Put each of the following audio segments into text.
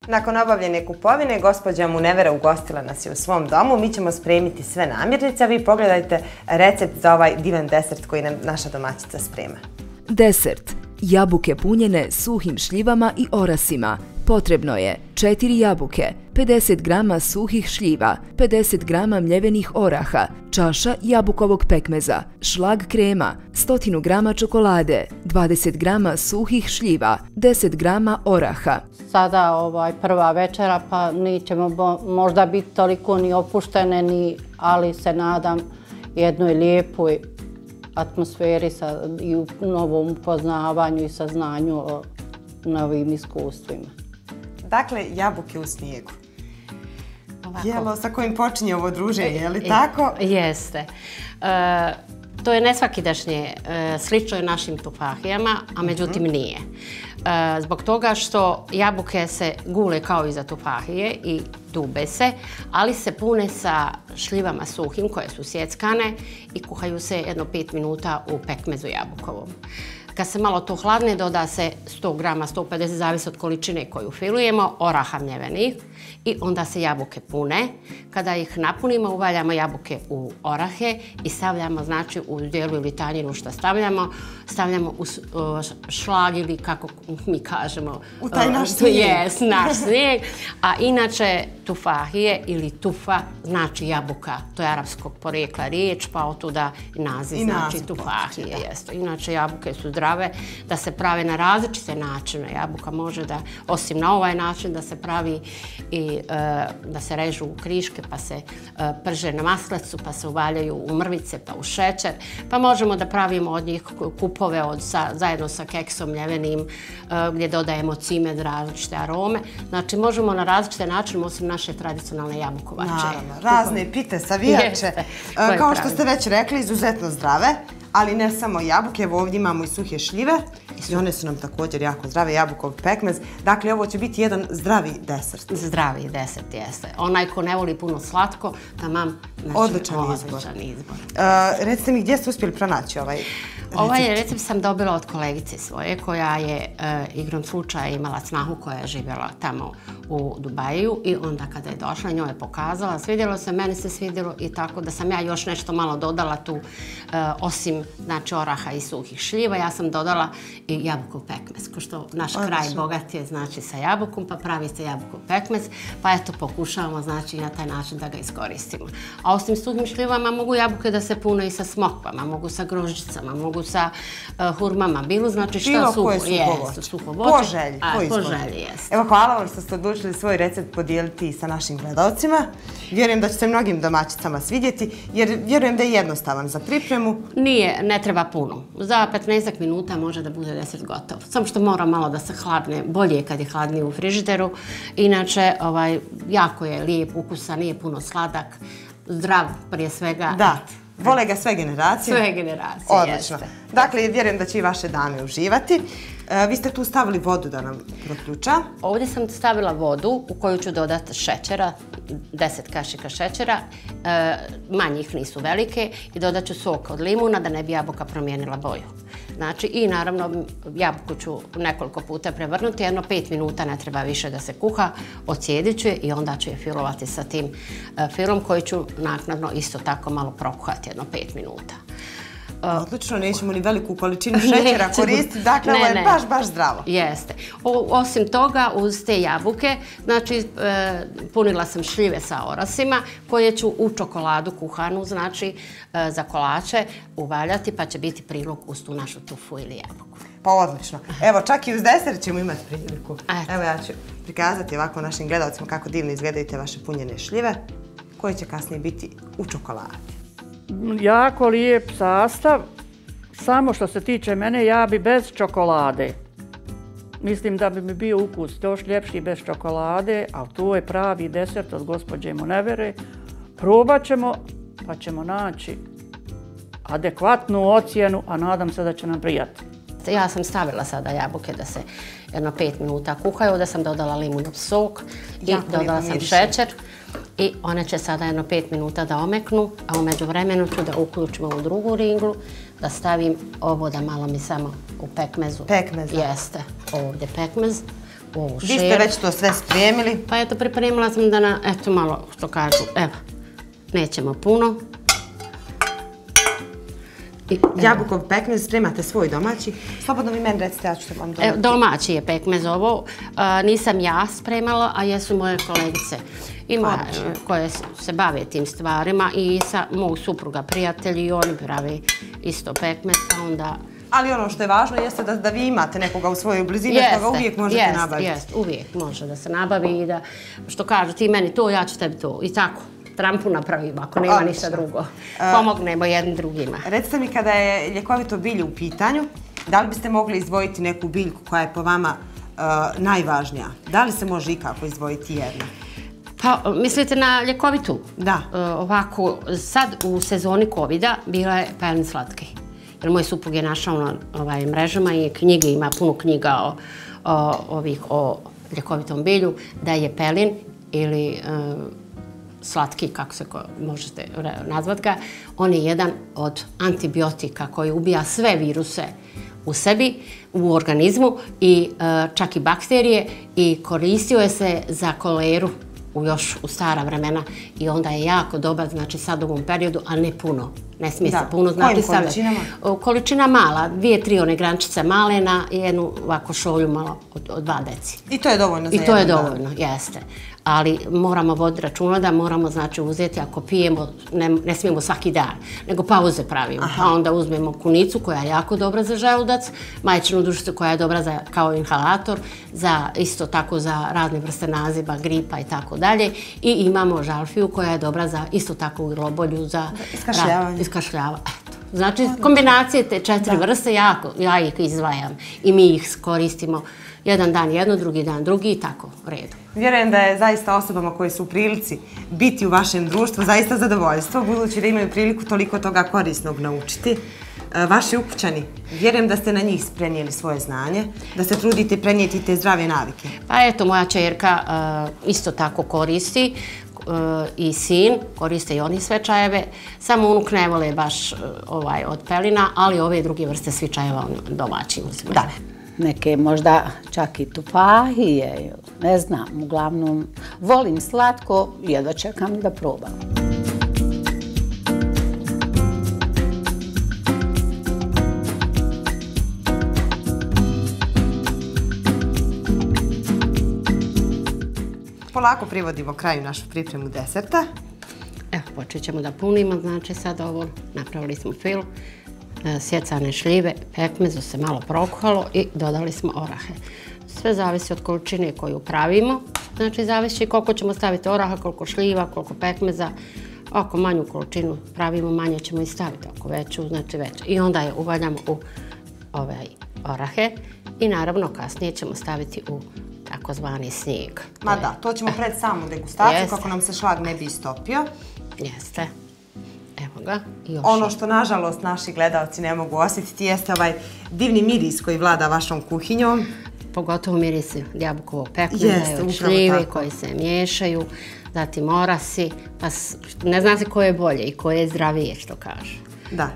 Nakon obavljene kupovine, gospođa Munevera ugostila nas je u svom domu. Mi ćemo spremiti sve namirnice, a vi pogledajte recept za ovaj divan desert koji nam naša domaćica sprema. Desert. Jabuke punjene suhim šljivama i orasima. Potrebno je 4 jabuke, 50 grama suhih šljiva, 50 grama mljevenih oraha, čaša jabukovog pekmeza, šlag krema, 100 grama čokolade, 20 grama suhih šljiva, 10 grama oraha. Sada prva večera, pa nećemo možda biti toliko ni opuštene, ali se nadam jednoj lijepoj atmosferi i u novom upoznavanju i saznanju o novim iskustvima. Dakle, jabuke u snijegu. Jelo sa kojim počinje ovo druženje, je li tako? Jeste. To je nesvakidašnje, slično je našim tufahijama, a međutim nije. Zbog toga što jabuke se gule kao i za tufahije i dube se, ali se pune sa šljivama suhim koje su sjeckane i kuhaju se jedno 5 minuta u pekmezu jabukovom. Kad se malo to hladne, doda se 100 grama, 150, zavisi od količine koju filujemo, oraha mljevenih i onda se jabuke pune. Kada ih napunimo, uvaljamo jabuke u orahe i stavljamo, znači, u djelu ili tanjinu što stavljamo u šlag ili kako mi kažemo. U taj naš snijeg. Jes, naš snijeg. A inače, tufahije ili tufa znači jabuka. To je arapskog porijekla riječ, pa otuda i naziv znači tufahije. Inače, jabuke su zdrave, da se prave na različite načine. Jabuka može da, osim na ovaj način, da se pravi i da se režu u kriške, pa se prže na maslacu, pa se uvaljaju u mrvice, pa u šećer. Pa možemo da pravimo od njih kupove zajedno sa keksom mljevenim, gdje dodajemo cimet, različite arome. Znači, možemo na različite načine, osim naše tradicionalne jabukovače. Naravno, razne pite, savijače. Kao što ste već rekli, izuzetno zdrave. Ali ne samo jabuke, evo ovdje imamo i suhe šljive i one su nam također jako zdrave, jabukov pekmez. Dakle, ovo će biti jedan zdravi desert. Zdravi desert, jeste. Onaj ko ne voli puno slatko, tamam, odličan izbor. Recite mi, gdje ste uspjeli pronaći ovaj recept? Ovaj recept sam dobila od kolegice svoje, koja je igrom slučaja imala snahu koja je živjela tamo u Dubaju i onda kada je došla, njoj je pokazala, svidjelo se, meni se svidjelo i tako da sam ja još nešto malo dodala tu, osim znači oraha i suhih šljiva, ja sam dodala i jabukov pekmez, ko što naš kraj bogat je znači sa jabukom, pa pravi se jabukov pekmez, pa eto pokušavamo znači na taj način da ga iskoristimo. A osim suhim šljivama mogu jabuke da se pune i sa smokvama, mogu sa grožđicama, mogu sa hurmama, bilo znači šta suho voće. Po želji, po izboru. Evo, hvala vam što ste odlučili svoj recept podijeliti sa našim gledalcima. Vjerujem da će se mnogim domaćicama svidjeti, jer vjerujem da je jednostavan za pripremu. Nije, ne treba puno. Za 15 minuta može da bude desert gotov. Samo što mora malo da se hladne, bolje je kad je hladnije u frižideru. Inače, jako je lijep ukusan, nije puno sladak, zdrav prije svega. Da. Vole ga sve generacije? Sve generacije, odlično. Dakle, vjerujem da će i vaše dame uživati. Vi ste tu stavili vodu da nam proključa. Ovdje sam stavila vodu u koju ću dodati šećera, 10 kašika šećera, manjih nisu velike, i dodat ću sok od limuna da ne bi jabuka promijenila boju. Znači, i naravno jabuku ću nekoliko puta prevrnuti, jedno 5 minuta, ne treba više da se kuha, ocijedit ću je i onda ću je filovati sa tim filom koji ću naknadno isto tako malo prokuhati, jedno 5 minuta. Odlično, nećemo ni veliku količinu šećera koristiti, dakle ovo je baš zdravo. Jeste. Osim toga, uz te jabuke, znači punila sam šljive sa orasima koje ću u čokoladu kuhanu, znači za kolače uvaljati, pa će biti prilog uz tu našu tufu ili jabuku. Pa odlično. Evo, čak i uz desert ćemo imati priliku. Evo, ja ću prikazati ovako našim gledalcima kako divno izgledaju te vaše punjene šljive, koje će kasnije biti u čokoladi. Jako lijep sastav, samo što se tiče mene, ja bi bez čokolade. Mislim da bi mi bio ukus još ljepši bez čokolade, ali tu je pravi desert od gospođe Munevere. Probat ćemo, pa ćemo naći adekvatnu ocjenu, a nadam se da će nam prijati. Ja sam stavila sada jabuke da se jedno 5 minuta kuhaju, da sam dodala limunov sok i dodala sam šećer. I one će sada jedno 5 minuta da omeknu, a u međuvremenu ću da uključim ovu drugu ringlu, da stavim ovo da malo mi samo u pekmezu. Pekmez, da. Jeste, ovdje pekmez u ovu Vi šer. ste već to sve spremili. Pa eto, pripremila sam da eto malo, što kažu, evo, nećemo puno. Jabukov pekmez spremate svoj domaći. Slobodno vi meni recite, ja ću vam donati. Domaći je pekmez ovo. Nisam ja spremala, a jesu moje kolegice. Ima koje se bave tim stvarima i sa mog supruga prijatelji i oni prave isto pekmez, pa onda... Ali ono što je važno jeste da vi imate nekoga u svojoj blizini, što ga uvijek možete nabaviti. Jeste, uvijek može da se nabavi i da, što kažu, ti meni to, ja ću tebi to. I tako, trampu napravimo, ako nema ništa drugo. Pomognemo jednim drugima. Recite mi, kada je ljekovito bilje u pitanju, da li biste mogli izdvojiti neku biljku koja je po vama najvažnija? Da li se može ikako izdvojiti jedna? Pa, mislite na ljekovitu? Da. Ovako, sad u sezoni covida bila je pelin slatki. Jer moj suprug je našao na mrežama i knjige, ima puno knjiga o ljekovitom bilju, da je pelin ili slatki, kako se možete nazvat ga, on je jedan od antibiotika koji ubija sve viruse u sebi, u organizmu i čak i bakterije i koristio je se za koleru još u stara vremena i onda je jako dobar, znači sad u ovom periodu, ali ne puno. Ne smije se puno, znači sad... Količinama? Količina mala, 2-3 one grančice malena i jednu ovako šolju malo od 2 deci. I to je dovoljno za jedan dan? I to je dovoljno, jeste. Ali moramo voditi računa da moramo, znači, uzeti, ako pijemo, ne smijemo svaki dan, nego pauze pravimo. Pa onda uzmemo kunicu koja je jako dobra za želudac, majčinu dušicu koja je dobra kao inhalator, isto tako za razne vrste naziba, gripa i tako dalje. I imamo žalfiju koja je dobra za isto tako u globolju za iskašljavanje. Znači, kombinacije te 4 vrste, ja ih izdvajam i mi ih koristimo jedan dan jedno, drugi dan drugi i tako, redu. Vjerujem da je zaista osobama koje su u prilici biti u vašem društvu zaista zadovoljstvo, budući da imaju priliku toliko toga korisnog naučiti. Vaši ukućani, vjerujem da ste na njih prenijeli svoje znanje, da se trudite prenijeti te zdrave navike. Pa eto, moja čerka isto tako koristi i sin, koriste i oni sve čajeve, samo unuk ne vole baš od pelina, ali ove druge vrste svi čajeva domaći uzme. Da. Neke možda čak i tupahije, ne znam, uglavnom volim slatko, jedva čekam da probam. Polako privodimo kraju našu pripremu deserta. Evo, počet ćemo da punimo, znači sad ovo, napravili smo fil. Sjecane šljive, pekmezu se malo prokuhalo i dodali smo orahe. Sve zavisi od količine koju pravimo. Znači, zavisi koliko ćemo staviti oraha, koliko šljiva, koliko pekmeza. Ako manju količinu pravimo, manje ćemo i staviti. Ako veću, znači veće. I onda je uvaljamo u ove orahe i naravno kasnije ćemo staviti u takozvani snijeg. Ma da, to ćemo pred samu degustaciju kako nam se šlag ne bi istopio. Jeste. Evo ga. Ono što nažalost naši gledalci ne mogu osjetiti jeste ovaj divni miris koji vlada vašom kuhinjom. Pogotovo mirisi jabukovog pekmeza i šljive koji se miješaju, zatim orasi, pa ne zna se koje je bolje i koje je zdravije, što kaže. Da.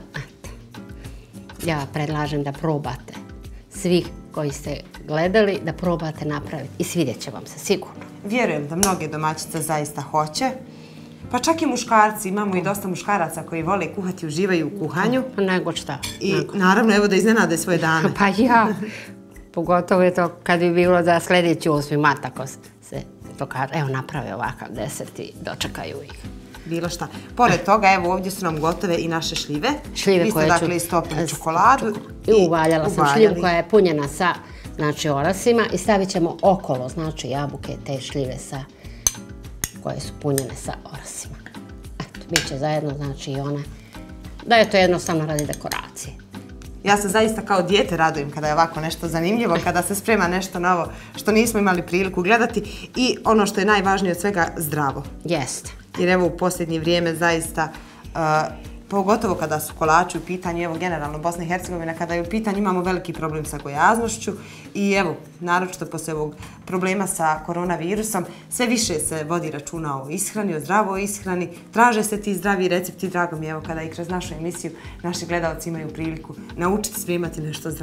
Ja predlažem da probate, svi koji ste gledali, da probate napraviti i svidjet će vam se sigurno. Vjerujem da mnoge domaćice zaista hoće. Pa čak i muškarci, imamo i dosta muškaraca koji vole kuhati, uživaju u kuhanju. Nego šta. I naravno, evo da iznenade svoje dane. Pa ja, pogotovo je to kad bi bilo da sljedeći 8. mart, ako se to kaže, evo naprave ovakav desert i dočekaju ih. Bilo šta. Pored toga, evo ovdje su nam gotove i naše šljive. Šljive koje ću... Vi ste dakle istopili čokoladu. I uvaljala sam šljivu koja je punjena sa orasima i stavit ćemo okolo, znači jabuke, te šljive koje su punjene sa orasima. Eto, bit će zajedno, znači i one, da je to jednostavno radi dekoracije. Ja se zaista kao dijete radujem kada je ovako nešto zanimljivo, kada se sprema nešto novo što nismo imali priliku gledati i ono što je najvažnije od svega, zdravo. Jeste. Jer evo u posljednje vrijeme zaista, pogotovo kada su kolači u pitanju, evo generalno Bosna i Hercegovina, kada je u pitanju imamo veliki problem sa gojaznošću i evo, naročito poslije ovog problema sa koronavirusom, sve više se vodi računa o ishrani, o zdravoj ishrani, traže se ti zdravi recepti, drago mi je evo kada i kroz našu emisiju naši gledalci imaju priliku naučiti spremati nešto zdravo.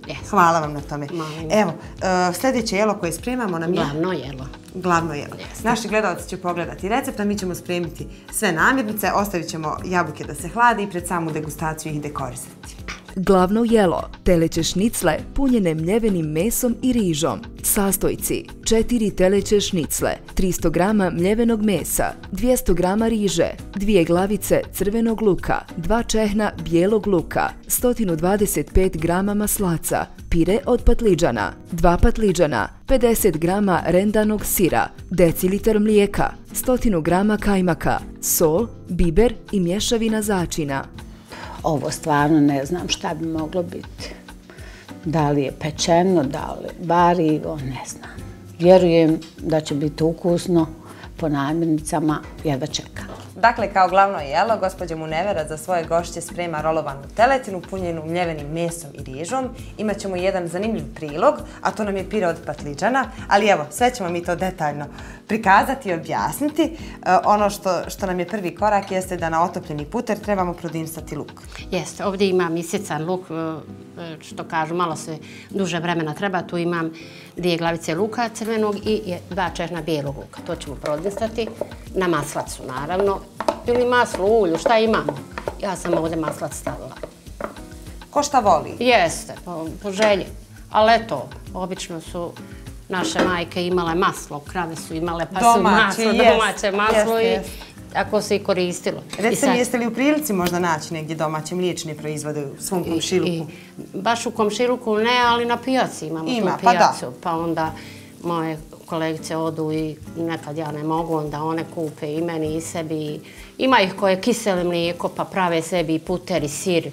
Hvala vam na tome. Evo, sljedeće jelo koje spremamo nam je... Glavno jelo. Glavno jelo. Naši gledalci će pogledati recept, a mi ćemo spremiti sve namirnice, ostavit ćemo jabuke da se hlade i pred samu degustaciju ih dekorisati. Glavno jelo, teleće šnicle punjene mljevenim mesom i rižom. Sastojci: 4 teleće šnicle, 300 g mljevenog mesa, 200 g riže, 2 glavice crvenog luka, 2 čehna bijelog luka, 125 g maslaca, pire od patliđana, 2 patliđana, 50 g rendanog sira, decilitar mlijeka, 100 g kajmaka, sol, biber i mješavina začina. Ovo stvarno ne znam šta bi moglo biti. Da li je pečeno, da li barivo, ne znam. Vjerujem da će biti ukusno, po namirnicama, jedva čekam. Dakle, kao glavno jelo, gospođa Munevera za svoje gošće sprema rolovanu teletinu punjenu mljevenim mesom i rižom. Imaćemo jedan zanimljiv prilog, a to nam je pire od patliđana, ali evo, sve ćemo mi to detaljno prikazati i objasniti. Ono što nam je prvi korak jeste da na otopljeni puter trebamo prodinsati luk. Jeste, ovdje imam isican luk, što kažu, malo se duže vremena treba. Tu imam 2 glavice luka crvenog i 2 čehna bijelog luka. To ćemo prodinsati na maslacu, naravno. Ili maslo, ulju, šta imamo? Ja sam ovdje maslac stavila. Ko šta voli? Jeste, po želji. Ali eto, obično su naše majke imale maslo, krave su imale pa su domaće maslo i tako se i koristilo. Recite mi, jeste li u prilici možda naći negdje domaće mliječne proizvode u svom komšiluku? Baš u komšiluku ne, ali na pijaci imamo tu pijacu. Pa onda moje kolegice odu i nekad ja ne mogu, onda one kupe i meni i sebi. Ima ih koje kisele mlijeko pa prave sebi i puter i sir.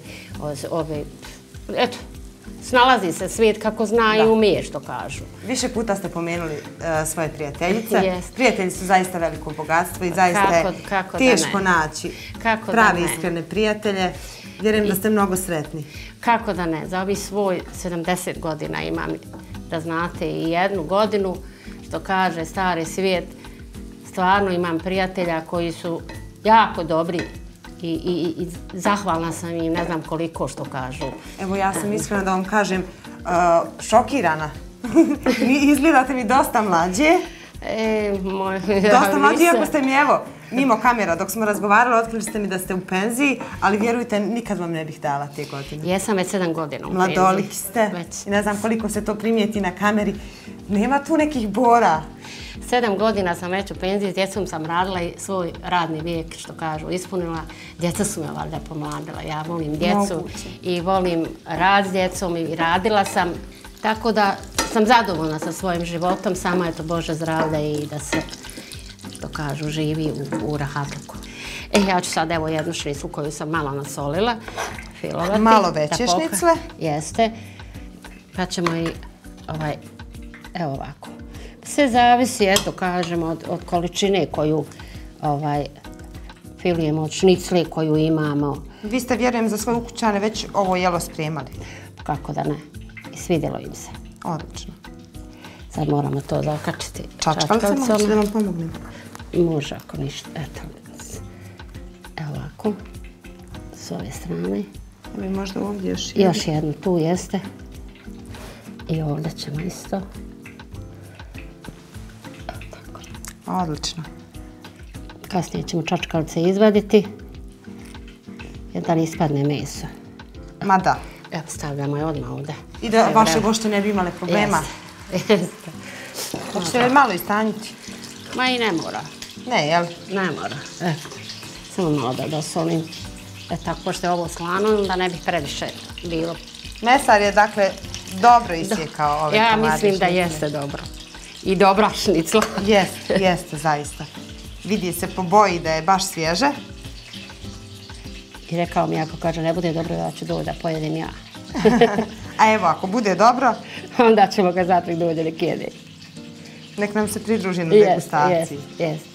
Eto, snalazi se svijet kako zna i umije, što kažu. Više puta ste pomenuli svoje prijateljice. Prijatelji su zaista veliko bogatstvo i zaista je teško naći pravi iskrene prijatelje. Vjerujem da ste mnogo sretni. Kako da ne, za ovih svoj 70 godina imam, da znate, i 1 godinu, što kaže stari svijet, stvarno imam prijatelja koji su jako dobri i zahvalna sam im, ne znam koliko, što kažu. Evo, ja sam iskreno da vam kažem, šokirana. Izgledate mi dosta mlađe. Dosta mlađe, iako ste mi, evo, mimo kamera, dok smo razgovarali, otkrili ste mi da ste u penziji, ali vjerujte, nikad vam ne bih dala te godine. Jesam već 7 godina u penziji. Mladoliki ste. I ne znam koliko se to primijeti na kameri. Nema tu nekih bora. 7 godina sam već u penziji, s djecom sam radila i svoj radni vijek, što kažu, ispunila. Djeca su me valjda pomladila. Ja volim djecu i volim rad s djecom i radila sam. Tako da sam zadovoljna sa svojim životom, samo je to Bože zdravlja i da se, što kažu, živi u rahatluku. Ja ću sad evo jednu šniclu koju sam malo nasolila, filovati. Malo veće šnicle? Jeste. Pa ćemo i evo ovako. Sve zavisi, eto, kažem, od količine koju filujemo, od šnicle koju imamo. Vi ste, vjerujem, za svoje ukućane već ovo jelo spremali. Kako da ne. I svidjelo im se. Odlično. Sad moramo to zakačiti čačkalcem. Možete da vam pomognem? Može, ako ništa. Eto. Evo ovako. S ove strane. Evo i možda ovdje još jednu. Još jednu, tu jeste. I ovdje ćemo isto. Odlično. Kasnije ćemo čačkalce izvaditi. Da ne ispadne meso. Ma da. Evo, stavljamo je odmah ovdje. I da vaše gošće ne bi imale problema. Jeste. Hoćete li malo istanjiti? Ma i ne mora. Ne, jel? Ne mora. Samo malo da dosolim. Tako, pošto je ovo slano, onda ne bih previše bilo. Mesar je, dakle, dobro isjekao ove komade. Ja mislim da jeste dobro. I dobra šnicla. Jeste, zaista. Vidi se po boji da je baš svježe. I rekao mi, ako kaže ne bude dobro, da ću doći da pojedem ja. A evo, ako bude dobro, onda ćemo ga zatim doći nek jede. Nek nam se pridruži na degustaciji. Jeste.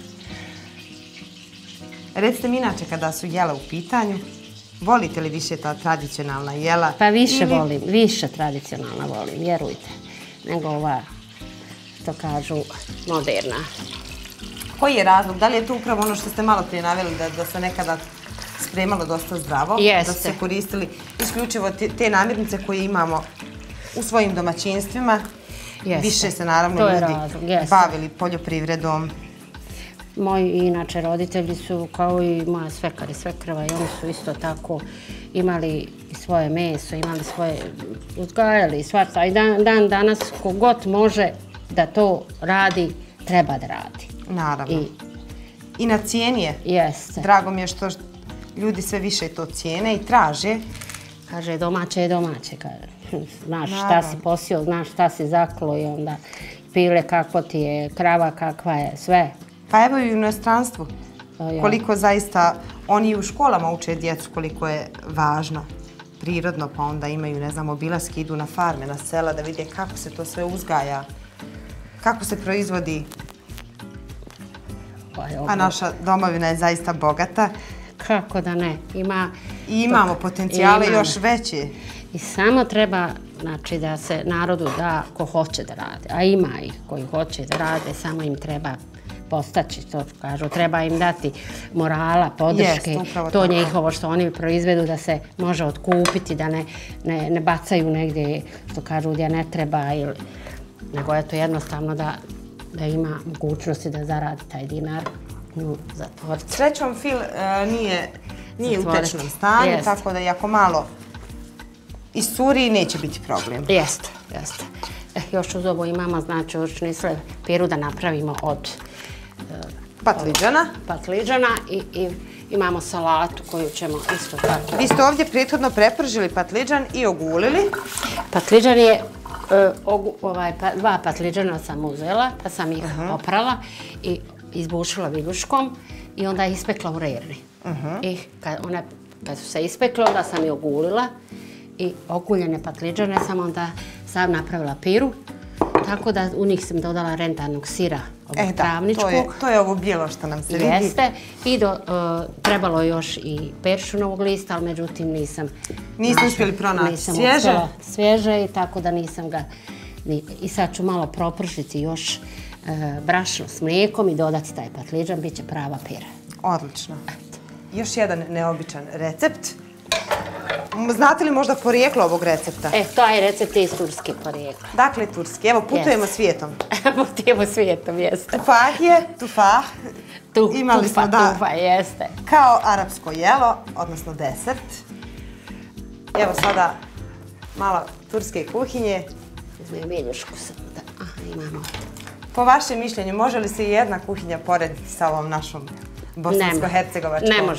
Recite mi inače, kada su jela u pitanju, volite li više ta tradicionalna jela? Pa više volim, više tradicionalna volim, vjerujte, nego ova, to kažu, moderna. Koji je razlog? Da li je to upravo ono što ste malo prije naveli, da se nekada spremalo dosta zdravo? Jeste. Da su se koristili isključivo te namirnice koje imamo u svojim domaćinstvima. Više se naravno ljudi bavili poljoprivredom. Moji inače roditelji su kao i moja svekar i svekrva i oni su isto tako imali svoje meso, imali svoje, uzgajali i svašta. I dan danas kogod može da to radi, treba da radi. Naravno. I na cijeni je. Jeste. Drago mi je što ljudi sve više to cijene i traže. Kaže, domaće je domaće. Znaš šta si posio, znaš šta si zaklo i onda pile kako ti je, krava kakva je, sve. Pa evo i u inostranstvu. Koliko zaista oni u školama uče djecu koliko je važno prirodno, pa onda imaju, ne znam, obilaske, idu na farme, na sela da vide kako se to sve uzgaja, kako se proizvodi. A naša domovina je zaista bogata. Kako da ne? I imamo potencijale još veće. I samo treba, znači, da se narodu da ko hoće da rade. A ima ih koji hoće da rade, samo im treba postaći, to kažu. Treba im dati morala, podrške. To njihovo što oni proizvedu da se može otkupiti, da ne bacaju negdje, što kažu, gdje ne treba. Nego je to jednostavno da ima mogućnosti da zaradi taj dinar u zatvorcu. Srećom, Fil nije u tečnom stanju, tako da i ako malo iscuri, neće biti problem. Jeste. Još uz ovo imamo, znači, uručni piru da napravimo od patliđana i imamo salatu koju ćemo isto tako. Vi ste ovdje prethodno prepržili patliđan i ogulili. Patliđan je, dva patliđana sam uzela, pa sam ih oprala i izbušila viljuškom i onda ih ispekla u rerni. I kad su se ispekle, onda sam ih ogulila i oguljene patliđane sam onda sam napravila piru. Tako da u njih sam dodala rendanog sira, ovog travničkog. To je ovo bijelo što nam se vidi. Jeste. I trebalo još i peršunovog lista, ali međutim nisam... Niste uspjeli pronaći svježe? Svježe i tako da nisam ga... I sad ću malo propržiti još brašno s mlijekom i dodati taj patliđan, bit će prava pira. Odlično. Još jedan neobičan recept. Znate li možda porijeklo ovog recepta? Taj recept je iz turske porijekla. Dakle, turski. Evo, putujemo svijetom. Putujemo svijetom, jeste. Tufah. Imali smo, da. Tufah, jeste. Kao arapsko jelo, odnosno desert. Evo sada malo turske kuhinje. Uzmem viljušku sam. Imamo. Po vašem mišljenju, može li se jedna kuhinja porediti sa ovom našom bosansko-hercegovačkom?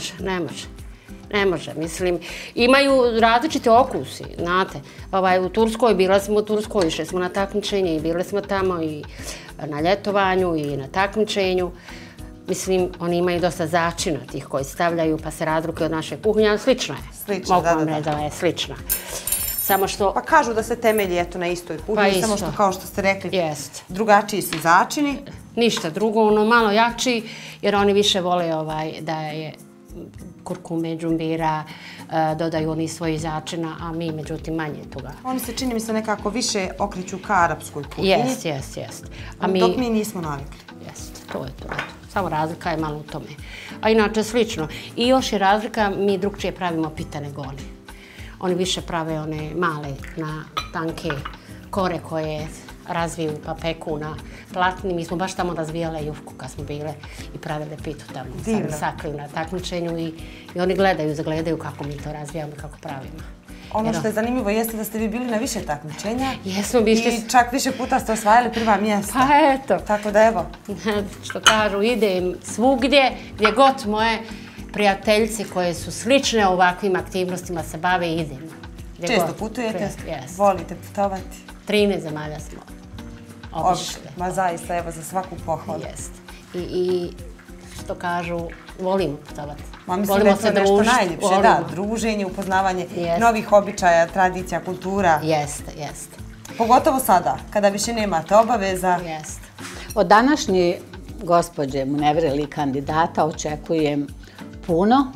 Ne može, mislim, imaju različite okusi, znate. U Turskoj, bila smo u Turskoj, išli smo na takmičenje i bili smo tamo i na ljetovanju i na takmičenju. Mislim, oni imaju dosta začina tih koji stavljaju pa se razlikuju od naše kuhinje, ali slična je. Slična, da. Je slična. Samo što... Pa kažu da se temelji na istoj kuhinji, samo što, kao što ste rekli, drugačiji su začini. Ništa drugo, ono malo jači, jer oni više vole da je kurkume, džumbira, dodaju oni svojih začina, a mi međutim manje toga. Oni se, čini mi se, nekako više okreću ka arapskoj kuhinji. Jest. Dok mi nismo navikli. Jest, to je to. Samo razlika je malo u tome. A inače slično. I još je razlika, mi drugčije pravimo pita nego oni. Oni više prave one male, na tanke kore koje razviju pa peku na platni. Mi smo baš tamo razvijale jufku kad smo bile i pravile pitu tamo. Divno. Sakriju na takmičenju i oni zagledaju kako mi to razvijamo i kako pravimo. Ono što je zanimljivo jeste da ste vi bili na više takmičenja. Jesmo, bili. I čak više puta ste osvajali prva mjesta. Pa eto. Tako da evo. Što kažu, idem svugdje, gdje god moje prijateljice koje su slične ovakvim aktivnostima se bave i idemo. Često putujete? Volite putovati? 13 zemalja smo obišli. Ma zaista, evo, za svaku pohvalu. Jest. I što kažu, volimo putovati. Ma mislim da je to nešto najljepše, da, druženje, upoznavanje novih običaja, tradicija, kultura. Jeste. Pogotovo sada, kada više nemate obaveza. Jeste. Od današnje gospođe Munevreli kandidata očekujem puno,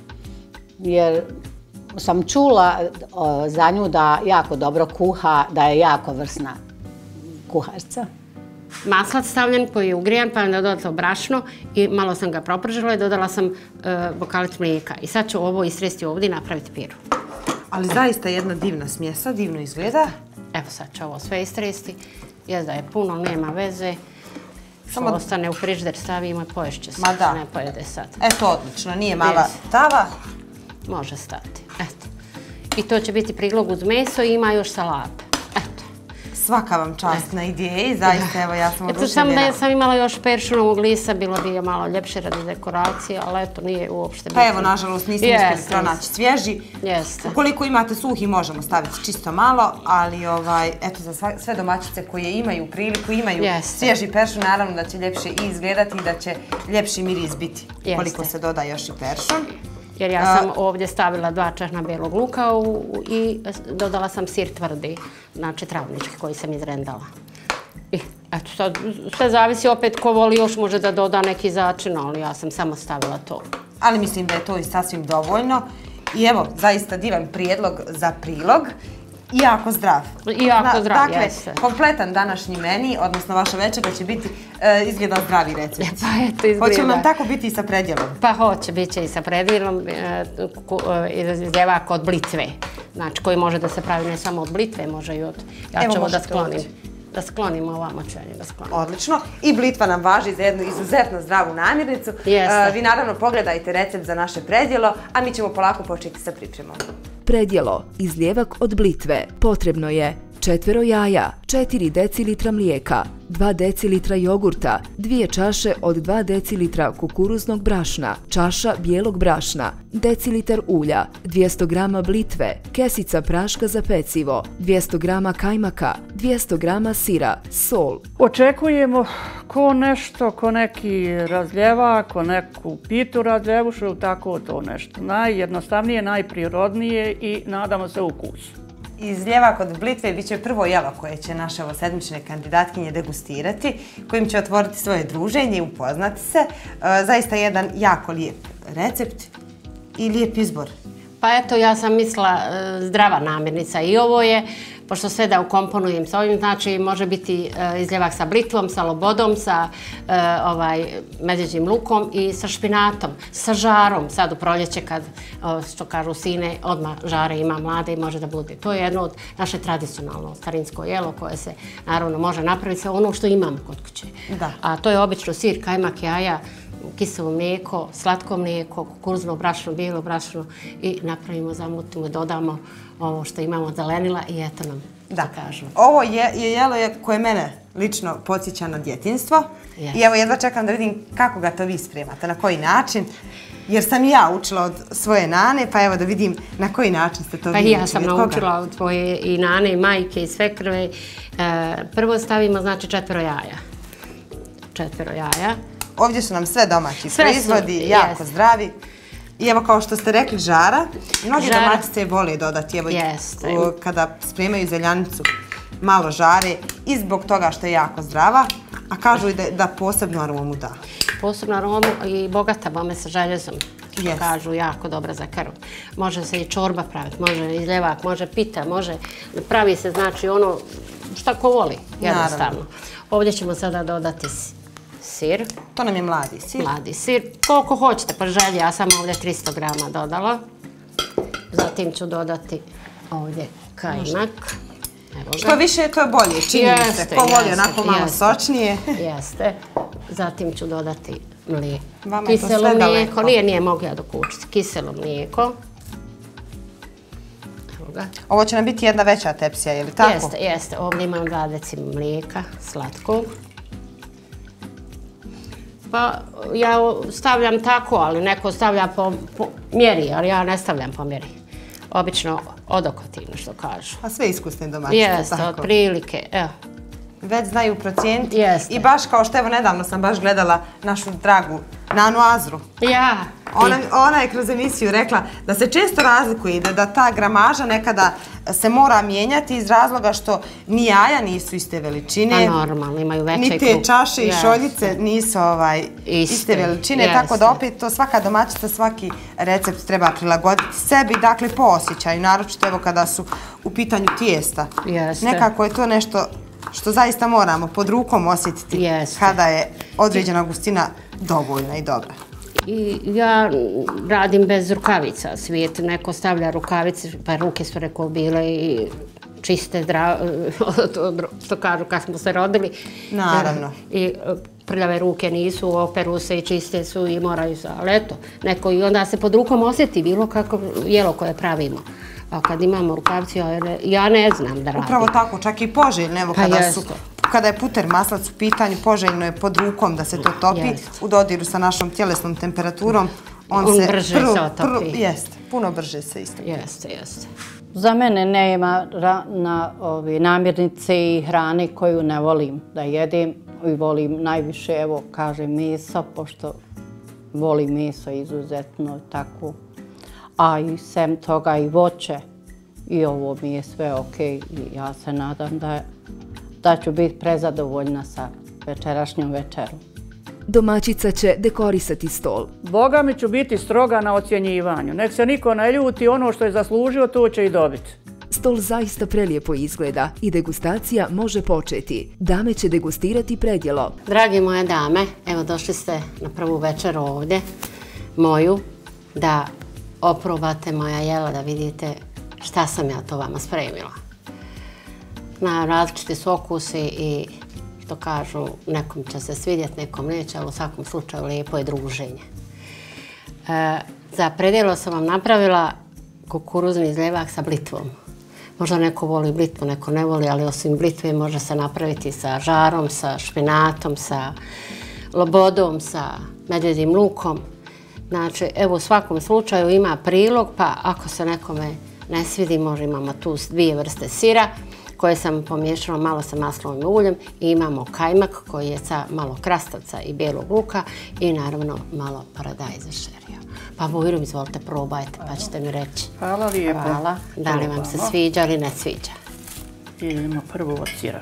jer sam čula za nju da jako dobro kuha, da je jako vrsna kuharca. Maslac stavljen koji je ugrijan, pa onda dodala brašno i malo sam ga propržila i dodala sam bokalić mlijeka. I sad ću ovo istresti ovdje i napraviti piru. Ali zaista jedna divna smjesa, divno izgleda. Evo sad će ovo sve istresti. Da je puno, nema veze. Što ostane u frižider stavimo i poješće se. Ne pojede sad. Eto, odlično, nije mala tava. Može stati, eto. I to će biti prilog uz meso i ima još salata. Eto. Svaka vam čast na ideji, zaista, evo, ja sam oduševljena. Eto, sam imala još peršunovog lisa, bilo bi je malo ljepše radi dekoracije, ali eto, nije uopšte bitno. Pa evo, nažalost, nismo uspjeli pronaći svježi. Jeste. Ukoliko imate suhi, možemo staviti čisto malo, ali eto, za sve domaćice koje imaju priliku, imaju svježi peršun, naravno da će ljepše i izgledati i da će ljepši miris biti, koliko se doda još i peršun. Jer ja sam ovdje stavila 2 češna bijelog luka i dodala sam sir tvrdi, znači travnički koji sam izrendala. I eto, sad sve zavisi opet ko voli još može da doda neki začin, ali ja sam samo stavila to. Ali mislim da je to i sasvim dovoljno. I evo, zaista divan prijedlog za prilog. I jako zdrav. I jako zdrav, jeste. Dakle, kompletan današnji meni, odnosno vaša večera će biti izgleda zdravi recept. Pa eto, izgleda. Hoće nam tako biti i sa predjelom? Pa hoće, bit će i sa predjelom, izljevak od blitve. Znači, koji može da se pravi ne samo od blitve, može i od... Ja ću ovo da sklonim. Da sklonimo ovamo čenje, da sklonimo. Odlično. I blitva nam važi za jednu izuzetno zdravu namirnicu. Vi naravno pogledajte recept za naše predjelo, a mi ćemo polako početi sa pripremom. Predjelo, izljevak od blitve, potrebno je 4 jaja, 4 decilitra mlijeka, 2 decilitra jogurta, 2 čaše od 2 decilitra kukuruznog brašna, čaša bijelog brašna, decilitar ulja, 200 grama blitve, kesica praška za pecivo, 200 grama kajmaka, 200 grama sira, sol. Očekujemo ko neki razljevak, ko neku pitu razljevušu ili tako to nešto. Najjednostavnije, najprirodnije i nadamo se ukusu. Izljevak od blitve bit će prvo jelo koje će naše sedmične kandidatkinje degustirati, kojim će otvoriti svoje druženje i upoznati se. Zaista jedan jako lijep recept i lijep izbor. Pa eto, ja sam mislila zdrava namirnica i ovo je, pošto sve da ukomponujem sa ovim, znači može biti izljevak sa blitvom, sa lobodom, sa medvjeđim lukom i sa špinatom, sa žarom. Sad u proljeće kad, što kažu sine, odmah žare ima mlade i može da bude. To je jedno od naše tradicionalno starinsko jelo koje se naravno može napraviti sa ono što imamo kod kuće. A to je obično sir, kajmak, jaja, kiselo mlijeko, slatko mlijeko, kukuruzno brašno, bijelo brašno i napravimo, zamutimo, dodamo ovo što imamo od zelenila i eto nam da kažemo. Ovo je jelo koje mene lično podsjeća na djetinjstvo i evo jedva čekam da vidim kako ga to vi spremate, na koji način. Jer sam i ja učila od svoje nane, pa evo da vidim na koji način ste to vi učili. Pa ja sam naučila od svoje i nane, i majke, i svekrve. Prvo stavimo, znači, 4 jaja. 4 jaja. Ovdje su nam sve domaći proizvodi, jako zdravi. I evo kao što ste rekli žara, mnogi domaćice vole dodati, evo kada spremaju zeljanicu, malo žare i zbog toga što je jako zdrava, a kažu i da posebnu aromu da. Posebnu aromu i bogata bome sa željezom, što kažu jako dobra za krv. Može se i čorba praviti, može izljevak, može pita, može pravi se znači ono šta ko voli, jednostavno. Ovdje ćemo sada dodati sir. To nam je mladi sir. Mladi sir. Koliko hoćete po želji, ja sam ovdje 300 grama dodala. Zatim ću dodati ovdje kajmak. Što više, to je bolje, čini mi se. Ko voli onako malo sočnije. Jeste. Zatim ću dodati mlijeko. Vama je to sve daleko. Nije mogu ja dokučiti. Kiselo mlijeko. Ovo će nam biti jedna veća tepsija, je li tako? Jeste. Ovdje imam 2 deci mlijeka, slatkog. Pa ja stavljam tako, ali neko stavlja po mjeri, ali ja ne stavljam po mjeri. Obično odokativno, što kažu. A sve iskusne domaćice, tako? Jeste, otprilike, evo. Već znaju procijeniti. I baš kao što evo nedavno sam baš gledala našu dragu Nanu Azru. Ja. Ona je kroz emisiju rekla da se često razlikuje i da ta gramaža nekada se mora mijenjati iz razloga što ni jaja nisu iste veličine. Pa normalno, imaju veće ni te čaše i šoljice nisu iste veličine. Tako da opet to svaka domaćica, svaki recept treba prilagoditi sebi. Dakle, po osjećaju, naročito evo kada su u pitanju tijesta. Nekako je to nešto što zaista moramo pod rukom osjetiti kada je određena gustina dovoljna i dobra. I ja radim bez rukavica. Svijet neko stavlja rukavice, pa ruke su rekao bile i čiste, što kažu kad smo se rodili. Naravno. I prljave ruke nisu, operu se i čiste su i moraju se, ali eto, neko i onda se pod rukom osjeti bilo kako jelo koje pravimo. A kad imamo rukavci, ja ne znam da radim. Upravo tako, čak i poželjno, evo kada je puter maslac u pitanju, poželjno je pod rukom da se to topi, u dodiru sa našom tjelesnom temperaturom, on brže se otopi. Jeste, puno brže se isto. Jeste. Za mene nema namirnice i hrane koju ne volim da jedem i volim najviše, evo kažem, meso, pošto volim meso izuzetno tako. A i sem toga i voće i ovo mi je sve ok i ja se nadam da ću biti prezadovoljna sa večerašnjom večerom. Domaćica će dekorisati stol. Boga mi ću biti stroga na ocjenjivanju. Nek se niko ne ljuti, ono što je zaslužio to će i dobiti. Stol zaista prelijepo izgleda i degustacija može početi. Dame će degustirati predjelo. Dragi moje dame, evo došli ste na prvu večeru ovdje, moju, da oprobate moja jela, da vidite šta sam ja to vama spremila. Na različiti su okusi i što kažu, nekom će se svidjeti, nekom neće, ali u svakom slučaju lijepo je druženje. Za predjelo sam vam napravila kukuruzni izljevak sa blitvom. Možda neko voli blitvu, neko ne voli, ali osim blitve može se napraviti sa žarom, sa špinatom, sa lobodom, sa medvjedim lukom. Znači, evo u svakom slučaju ima prilog, pa ako se nekome ne svidi, imamo tu 2 vrste sira koje sam pomiješala malo sa maslovim uljem i imamo kajmak koji je sa malo krastavca i bijelog luka i naravno malo paradajza šerio. Pa Vojrom, izvolite, probajte pa ćete mi reći. Hvala lijepo. Hvala. Da li vam se sviđa ili ne sviđa? Idemo prvo od sira.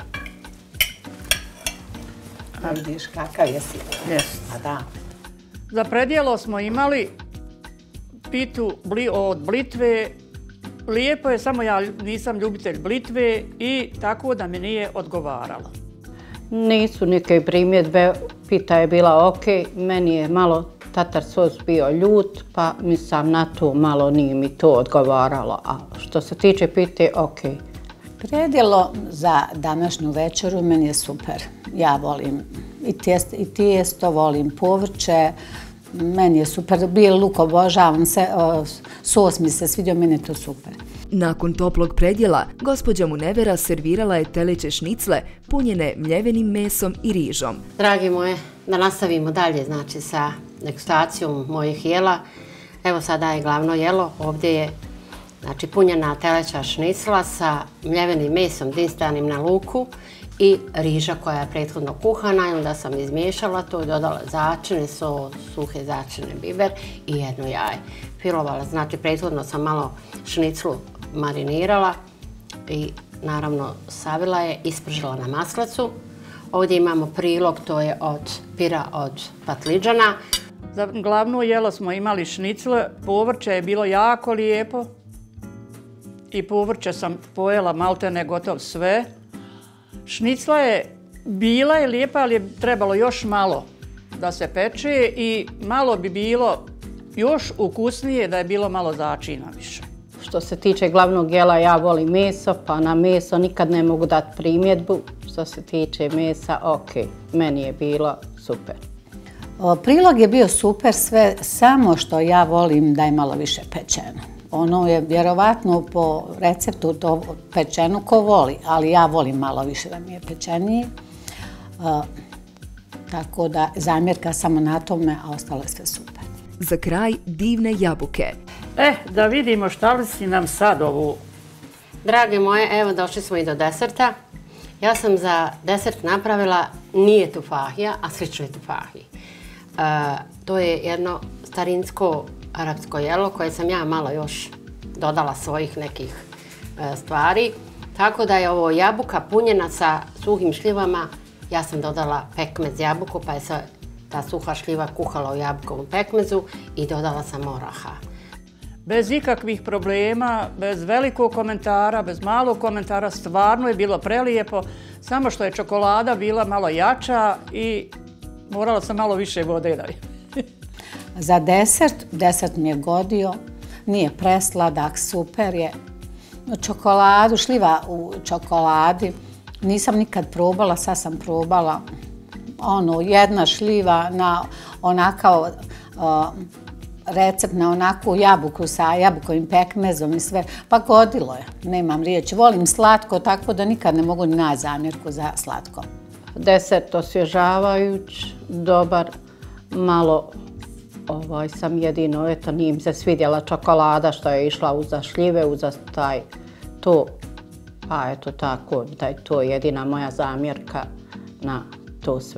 A vidiš kakav je sir. Jeste. A da. Za predjelo smo imali pitu od blitve. Lijepo je, samo ja nisam ljubitelj blitve i tako da mi nije odgovaralo. Nisu neke primjedbe, pita je bila ok, meni je malo tatar sos bio ljut, pa mislim na to malo nije mi to odgovaralo, a što se tiče pite, ok. Predjelo za današnju večeru meni je super. Ja volim i tijesto, volim povrće, meni je super. Bijeli luk obožavam se, sos mi se svidio, meni je to super. Nakon toplog predjela, gospođa Munevera servirala je teleće šnicle punjene mljevenim mesom i rižom. Dragi moje, da nastavimo dalje, znači sa degustacijom mojih jela. Evo sada je glavno jelo, ovdje je znači punjena teleća šnicla sa mljevenim mesom dinstanim na luku i riža koja je prethodno kuhana i onda sam izmiješala to i dodala začine, suhe začine, biber i jedno jaje. Filovala, znači prethodno sam malo šniclu marinirala i naravno savila je, ispržila na maslacu. Ovdje imamo prilog, to je od pira od patliđana. Za glavno jelo smo imali šnicle, povrće je bilo jako lijepo i povrće sam pojela maltene gotov sve. Šnicla je bila je lijepa, ali je trebalo još malo da se peče i malo bi bilo još ukusnije da je bilo malo začina više. Što se tiče glavnog jela, ja volim meso, pa na meso nikad ne mogu dati primjedbu. Što se tiče mesa, ok, meni je bilo super. Prilog je bio super sve, samo što ja volim da je malo više pečeno. Ono je vjerovatno po receptu to pečeno ko voli, ali ja volim malo više da mi je pečenije. Tako da zamjerka samo na tome, a ostalo je sve super. Za kraj divne jabuke. Da vidimo šta li si nam sad ovu. Drage moje, evo došli smo i do deserta. Ja sam za desert napravila, nije tufahija, a slično je tufahiji. To je jedno starinsko arapsko jelo koje sam ja malo još dodala svojih nekih stvari. Tako da je ovo jabuka punjena sa suhim šljivama. Ja sam dodala pekmez jabuku, pa je se ta suha šljiva kuhala u jabukovom pekmezu i dodala sam oraha. Bez ikakvih problema, bez velikog komentara, bez malog komentara, stvarno je bilo prelijepo, samo što je čokolada bila malo jača i morala sam malo više vode dati. Za desert mi je godio, nije presladak, super je. čokoladu, šljiva u čokoladi. Nisam nikad probala, sad sam probala. Jedna šljiva na onakav recept na onakvu jabuku sa jabukovim pekmezom i sve. Pa godilo je, nemam riječi. Volim slatko, tako da nikad ne mogu ni naći zamjerku za slatko. Desert osvježavajuć, dobar, malo sam jedino, eto, nije mi se svidjela čokolada što je išla uza šljive, uza to. Pa eto tako, da je to jedina moja zamjerka na to sve.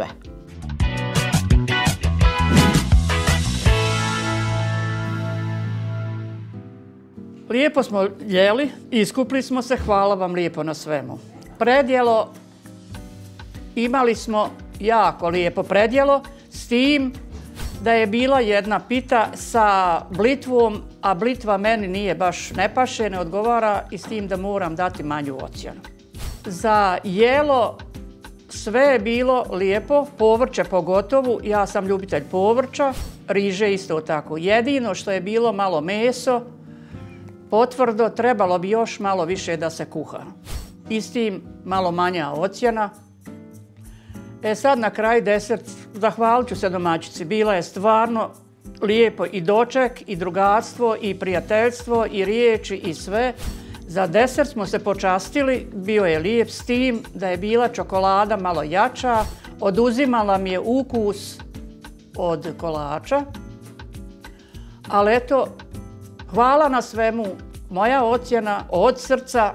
Lijepo smo jeli, iskupili smo se, hvala vam lijepo na svemu. Predjelo, imali smo jako lijepo predjelo, s tim da je bila jedna pita sa blitvom, a blitva meni nije baš ne paše, ne odgovara i s tim da moram dati manju ocjenu. Za jelo sve je bilo lijepo, povrće pogotovo, ja sam ljubitelj povrća, riže isto tako. Jedino što je bilo malo meso, potvrdo, trebalo bi još malo više da se kuha. I s tim malo manja ocjena. Sad na kraju desert, zahvalit ću se domaćici, bila je stvarno lijepo i doček, i drugarstvo, i prijateljstvo, i riječi, i sve. Za desert smo se počastili, bio je lijep s tim da je bila čokolada malo jača, oduzimala mi je ukus od kolača. Ali eto, hvala na svemu, moja ocjena od srca,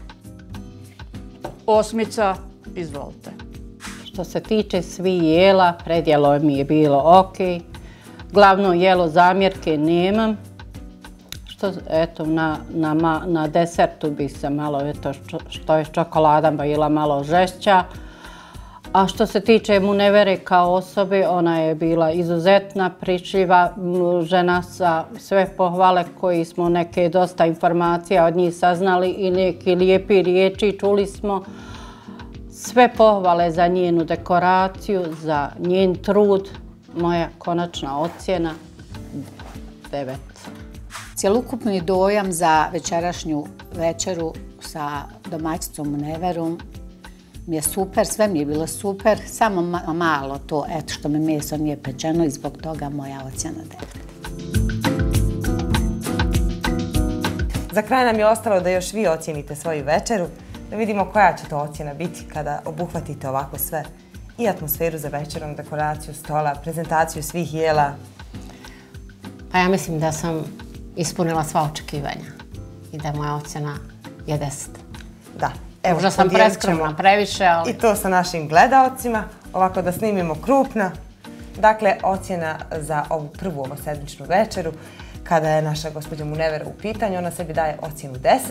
8, izvolite. Što se tiče svih jela, predjelo mi je bilo ok. Glavno jelo zamjerke nemam. Eto, na desertu bi se malo, eto, što je čokolada bila malo žešća. A što se tiče Munevere kao osobe, ona je bila izuzetna, pričljiva žena sa sve pohvale koji smo neke dosta informacija od njih saznali i neke lijepi riječi čuli smo. Sve pohvale za njenu dekoraciju, za njen trud, moja konačna ocjena 9. Cjelokupni dojam za večerašnju večeru sa domaćicom Muneverom mi je super, sve mi je bilo super, samo malo to, eto što mi meso nije pečeno i zbog toga moja ocjena 9. Za kraj nam je ostalo da još vi ocijenite svoju večeru, da vidimo koja će to ocjena biti kada obuhvatite ovako sve. I atmosferu za večerom, dekoraciju stola, prezentaciju svih jela. Pa ja mislim da sam ispunila sva očekivanja i da moja ocjena je 10. Da. Možda sam preskromna previše, ali... I to sa našim gledaocima, ovako da snimimo krupno. Dakle, ocjena za ovu prvu ovosedmičnu večeru, kada je naša gospođa Munevera u pitanju, ona sebi daje ocjenu 10.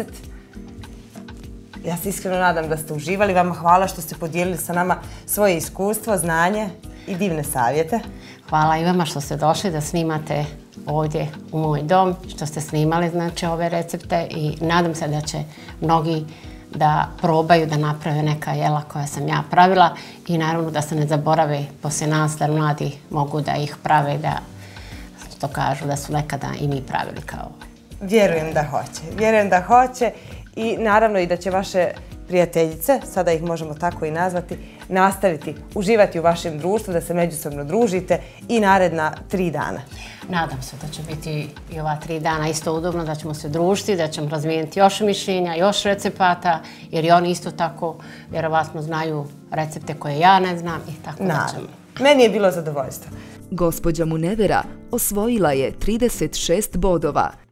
Ja se iskreno nadam da ste uživali. Vama hvala što ste podijelili sa nama svoje iskustvo, znanje i divne savjete. Hvala i vama što ste došli da snimate ovdje u moj dom, što ste snimali znači ove recepte i nadam se da će mnogi da probaju da naprave neka jela koja sam ja pravila i naravno da se ne zaborave poslije nas da mladi mogu da ih prave, da što kažu da su nekada i mi pravili kao ovo. Vjerujem da hoće. Vjerujem da hoće i naravno i da će vaše prijateljice, sada ih možemo tako i nazvati, nastaviti uživati u vašem društvu, da se međusobno družite i naredna 3 dana. Nadam se da će biti i ova 3 dana isto udobno, da ćemo se družiti, da ćemo razmijeniti još mišljenja, još recepata, jer i oni isto tako vjerovatno znaju recepte koje ja ne znam i tako da ćemo. Meni je bilo zadovoljstvo. Gospođa Munevera osvojila je 36 bodova,